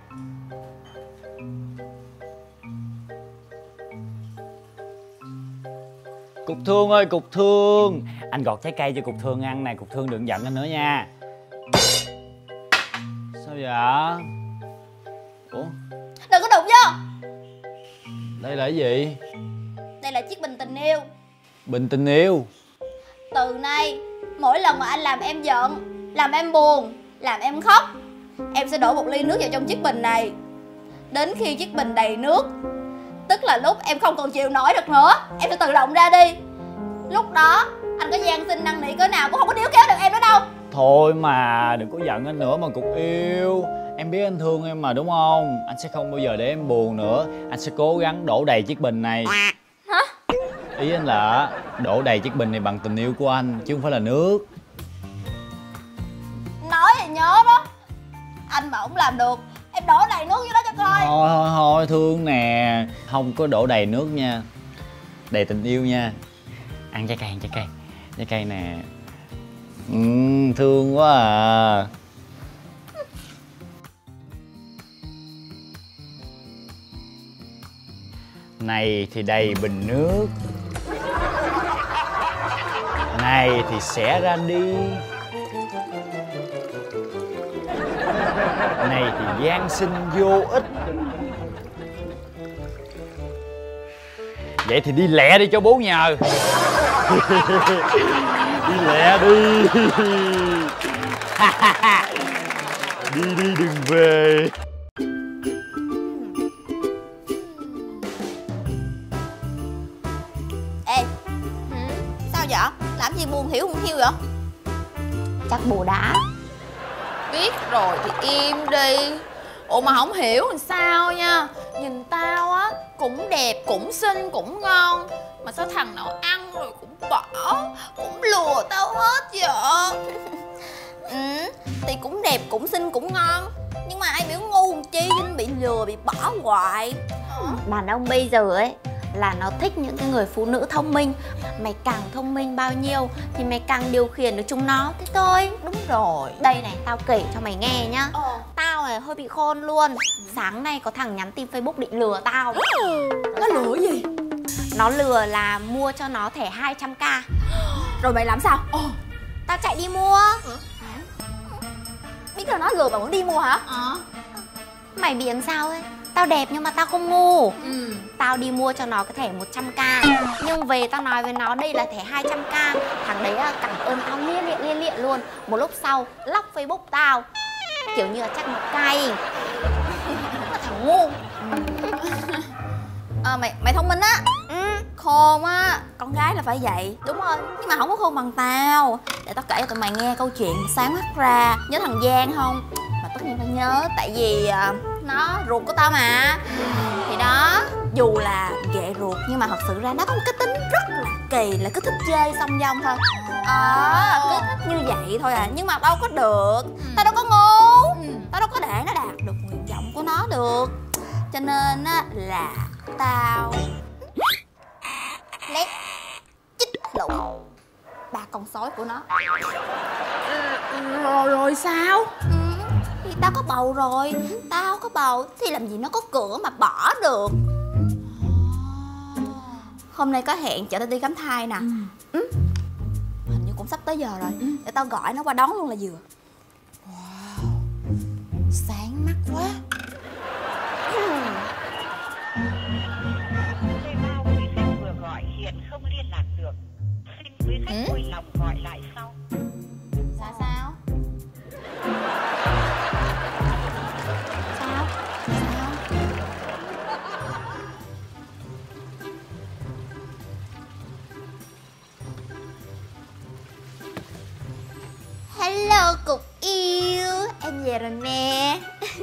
Cục Thương ơi, Cục Thương, anh gọt trái cây cho Cục Thương ăn nè. Cục Thương đừng giận anh nữa nha. Sao vậy? Ủa, Đừng có đụng vô. đây là cái gì? Đây là chiếc bình tình yêu. Bình tình yêu? Từ nay mỗi lần mà anh làm em giận, làm em buồn, làm em khóc, em sẽ đổ một ly nước vào trong chiếc bình này. Đến khi chiếc bình đầy nước, tức là lúc em không còn chịu nổi được nữa, em sẽ tự động ra đi. Lúc đó anh có gian xin năn nỉ cỡ nào cũng không có níu kéo được em nữa đâu. Thôi mà đừng có giận anh nữa mà Cục yêu. Em biết anh thương em mà đúng không? Anh sẽ không bao giờ để em buồn nữa. Anh sẽ cố gắng đổ đầy chiếc bình này. Hả? Ý anh là đổ đầy chiếc bình này bằng tình yêu của anh, chứ không phải là nước. Nói thì nhớ đó, anh mà không làm được, em đổ đầy nước vô đó cho coi. Thôi Thương nè, không có đổ đầy nước nha, đầy tình yêu nha. Ăn trái cây, ăn trái cây. Trái cây nè. Thương quá à. Này thì đầy bình nước, này thì sẽ ra đi, này thì gian sinh vô ích. Vậy thì đi lẹ đi cho bố nhờ. Đi lẹ đi. Đi đi đừng về. Ê, sao vậy? Làm gì buồn hiểu không hiu vậy? Chắc bồ đá. Biết rồi thì im đi. Ủa mà không hiểu làm sao nha. Nhìn tao á, cũng đẹp, cũng xinh, cũng ngon, mà sao thằng nào ăn rồi cũng bỏ, cũng lừa tao hết vậy? Thì cũng đẹp, cũng xinh, cũng ngon, nhưng mà ai biểu ngu làm chi cho nên bị lừa, bị bỏ hoài. Đàn ông bây giờ ấy là nó thích những cái người phụ nữ thông minh. Mày càng thông minh bao nhiêu thì mày càng điều khiển được chúng nó, thế thôi. Đúng rồi. Đây này, tao kể cho mày nghe nhá. Tao này hơi bị khôn luôn. Sáng nay có thằng nhắn tin Facebook định lừa tao. Nó lừa gì? Nó lừa là mua cho nó thẻ 200k. Rồi mày làm sao? Tao chạy đi mua. Biết là nó lừa mà vẫn đi mua hả? Mày bị làm sao ấy? Tao đẹp nhưng mà tao không ngu. Tao đi mua cho nó cái thẻ 100k. Nhưng về tao nói với nó đây là thẻ 200k. Thằng đấy cảm ơn tao liên liện luôn. Một lúc sau lóc Facebook tao, kiểu như là chắc nó cay. Nó thằng ngu. Mày thông minh á. Khôn á. Con gái là phải vậy. Đúng rồi. Nhưng mà không có khôn bằng tao. Để tao kể cho tụi mày nghe câu chuyện sáng mắt ra. Nhớ thằng Giang không? Mà tất nhiên phải nhớ. Tại vì nó ruột của tao mà. Thì đó, dù là ghệ ruột nhưng mà thật sự ra nó có một cái tính rất là kỳ, là cứ thích chơi song dong thôi. Cứ thích như vậy thôi à. Nhưng mà đâu có được. Tao đâu có ngu. Tao đâu có để nó đạt được nguyện vọng của nó được. Cho nên á là tao lét chích lụng 3 con sói của nó. Rồi sao? Thì tao có bầu rồi. Tao có bầu thì làm gì nó có cửa mà bỏ được. Hôm nay có hẹn chở tao đi khám thai nè. Hình như cũng sắp tới giờ rồi. Để tao gọi nó qua đón luôn là vừa. Wow, sáng mắt quá. Vừa gọi hiện không liên lạc được. Xin quý khách vui lòng gọi lại sau. Sao sao? Sao? Sao? Hello Cục yêu. Em về rồi nè.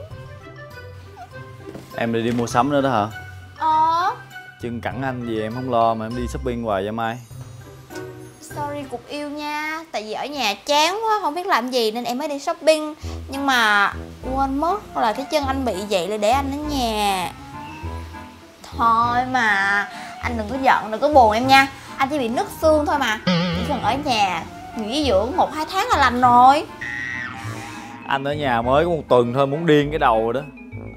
Em đi mua sắm nữa đó hả? Chân cẳng anh gì em không lo mà em đi shopping hoài vậy Mai? Sorry Cục yêu nha. Tại vì ở nhà chán quá, không biết làm gì nên em mới đi shopping. Nhưng mà quên mất là cái chân anh bị vậy là để anh ở nhà. Thôi mà anh đừng có giận, đừng có buồn em nha. Anh chỉ bị nứt xương thôi mà. Chỉ cần ở nhà nghỉ dưỡng 1-2 tháng là lành rồi. Anh ở nhà mới có 1 tuần thôi muốn điên cái đầu rồi đó.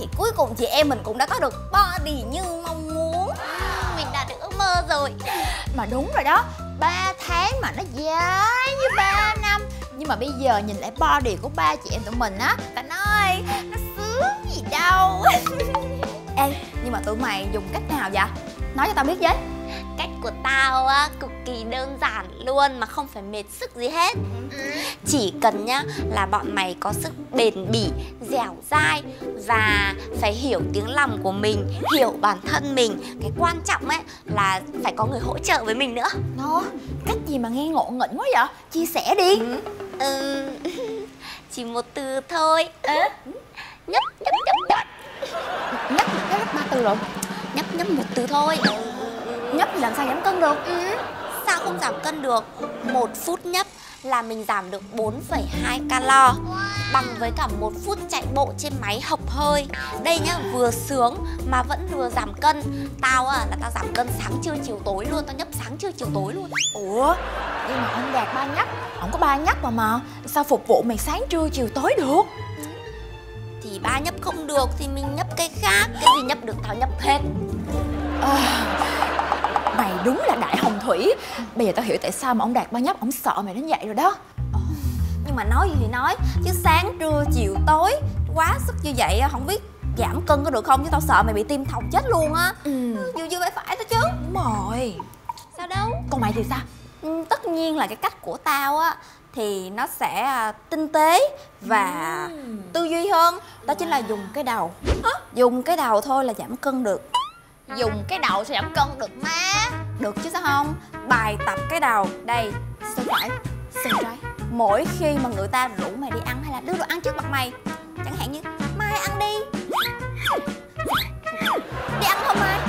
thì cuối cùng chị em mình cũng đã có được body như mong muốn. Mình đạt được ước mơ rồi. Mà đúng rồi đó, 3 tháng mà nó dài như 3 năm. Nhưng mà bây giờ nhìn lại body của ba chị em tụi mình á, ta nói nó sướng gì đâu. Ê, nhưng mà tụi mày dùng cách nào vậy? Nói cho tao biết với. Cách của tao á, cực kỳ đơn giản luôn mà không phải mệt sức gì hết. Chỉ cần nhá là bọn mày có sức bền bỉ, dẻo dai và phải hiểu tiếng lòng của mình, hiểu bản thân mình. Cái quan trọng ấy là phải có người hỗ trợ với mình nữa. Nó, cách gì mà nghe ngộ nghĩnh quá vậy? Chia sẻ đi. Chỉ một từ thôi. Nhấp nhấp nhấp nhấp. Nhấp 3 từ rồi. Nhấp nhấp một từ thôi. Nhấp thì làm sao giảm cân được? Sao không giảm cân được? 1 phút nhấp là mình giảm được 4,2 calo, bằng với cả 1 phút chạy bộ trên máy hộc hơi. Đây nhá, vừa sướng mà vẫn vừa giảm cân. Tao là tao giảm cân sáng trưa chiều tối luôn. Tao nhấp sáng trưa chiều tối luôn. Ủa, nhưng mà ông Đạt 3 nhắc, ông có 3 nhắc mà sao phục vụ mày sáng trưa chiều tối được? Thì 3 nhấp không được thì mình nhấp cái khác. Cái gì nhấp được tao nhấp hết. Mày đúng là đại hồng thủy. Bây giờ tao hiểu tại sao mà ông Đạt 3 nhấp ông sợ mày đến vậy rồi đó. Nhưng mà nói gì thì nói, chứ sáng trưa chiều tối quá sức như vậy không biết giảm cân có được không, chứ tao sợ mày bị tim thòng chết luôn á. Vừa phải thôi chứ. Đúng rồi. Sao đâu. Còn mày thì sao? Tất nhiên là cái cách của tao á thì nó sẽ tinh tế và tư duy hơn. Đó chính là dùng cái đầu. Dùng cái đầu thôi là giảm cân được. Dùng cái đầu sẽ giảm cân được má. Được chứ sao không? Bài tập cái đầu. Đây, xoay phải, xoay trái. Mỗi khi mà người ta rủ mày đi ăn hay là đưa đồ ăn trước mặt mày, chẳng hạn như Mai ăn đi. Đi ăn không Mai?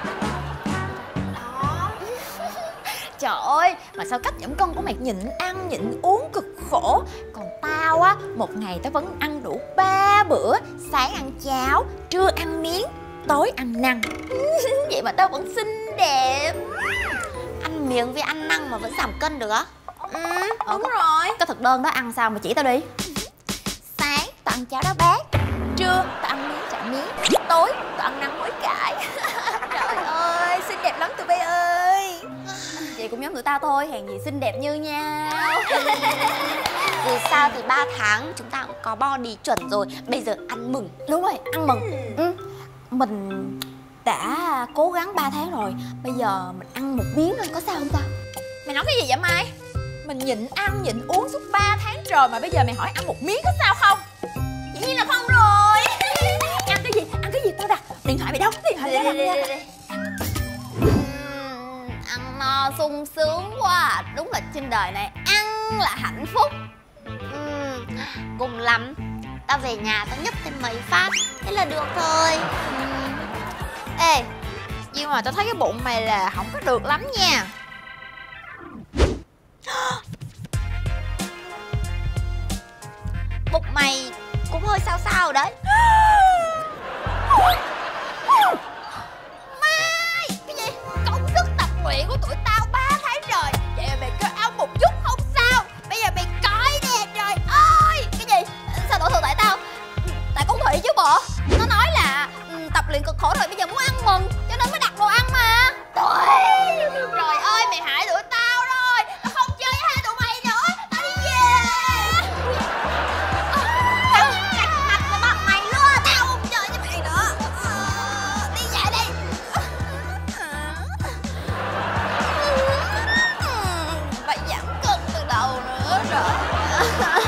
Trời ơi, mà sao cách giảm cân của mày nhịn ăn, nhịn uống cực khổ. Còn tao á, một ngày tao vẫn ăn đủ 3 bữa. Sáng ăn cháo, trưa ăn miếng, tối ăn năng. Vậy mà tao vẫn xinh đẹp. Ăn miếng với ăn năng mà vẫn giảm cân được á? Đúng rồi. Cái thực đơn đó ăn sao mà chỉ tao đi. Sáng tao ăn cháo đá bát, trưa tao ăn miếng chả miếng, tối tao ăn năng hối cải. Trời ơi, xinh đẹp lắm tụi bay ơi. Vậy cũng giống tụi tao thôi, hèn gì xinh đẹp như nhau. Dù sao thì 3 tháng chúng ta cũng có body chuẩn rồi. Bây giờ ăn mừng. Đúng rồi, ăn mừng. Mình đã cố gắng 3 tháng rồi, bây giờ mình ăn một miếng thôi, có sao không ta? Mày nói cái gì vậy Mai? Mình nhịn ăn, nhịn uống suốt 3 tháng rồi mà bây giờ mày hỏi ăn một miếng có sao không? Dĩ nhiên là không rồi. Ăn cái gì? Ăn cái gì tao đặt? Điện thoại mày đâu? Điện thoại đây. Ăn no sung sướng quá. Đúng là trên đời này ăn là hạnh phúc. Cùng lắm tao về nhà tao nhấp thêm mấy phát, thế là được thôi. Ê, nhưng mà tao thấy cái bụng mày là không có được lắm nha. Bụng mày cũng hơi sao sao đấy. Mai, cái gì? Công sức tập luyện của tụi tao 3 tháng rồi. Vậy mà mày kêu ăn một chút không sao. Bây giờ mày coi nè trời ơi. Cái gì? Sao đổ thừa tại tao? Tại con Thủy chứ bộ. Nó nói là tập luyện cực khổ rồi bây giờ muốn ăn mừng, cho nên mới đặt đồ ăn mà. Trời ơi, mày hại tụi tao rồi. Tao không chơi với hai tụi mày nữa. Tao đi về. Tao cạch mặt với bọn mày luôn. Tao không chơi với mày nữa. Đi về đi. Phải giảm cân từ đầu nữa rồi.